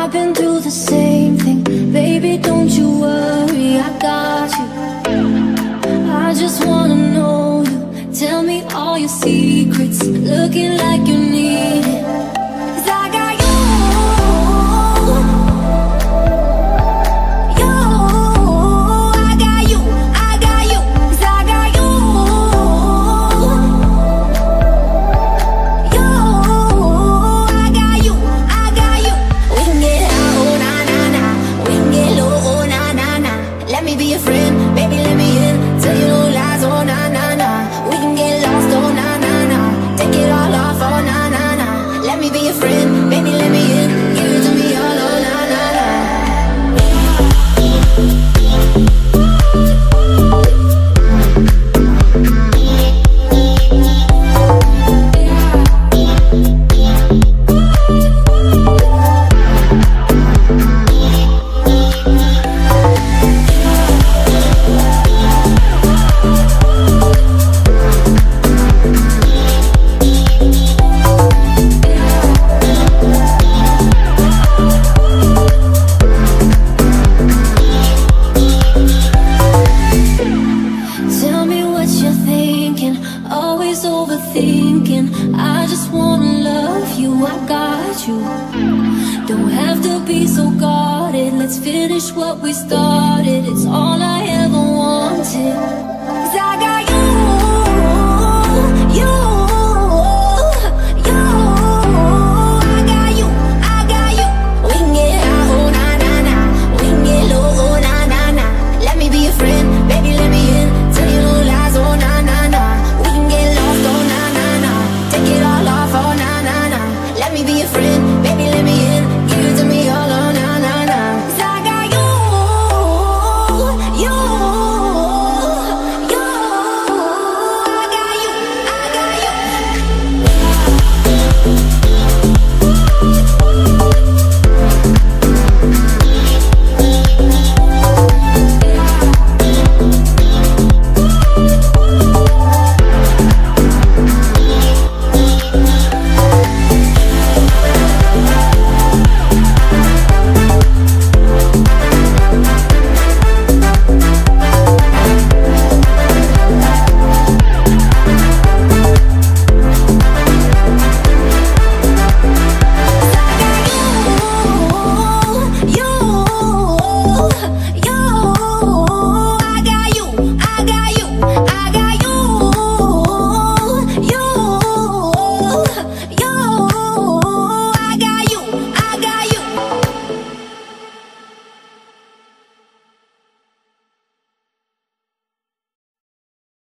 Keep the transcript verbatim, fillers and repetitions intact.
I've been through the same thing. Baby, don't you worry, I got you. I just wanna know you. Tell me all your secrets. Looking like you need it. 'Cause I got you. You, I got you, I got you. 'Cause I got you. You, I got you, I got you. We can get high, oh na na na. We can get low, oh na na na. Let me be your friend, baby, let me in. Tell you no lies, oh na na na. We can get lost, oh na na na. Take it all off, oh na na na. Let me be your friend, baby, let me in. Give it to me all, oh na na na. Tell me what you're thinking, always overthinking. I just wanna love you, I got you. Don't have to be so guarded, let's finish what we started. It's all I ever wanted. 'Cause I got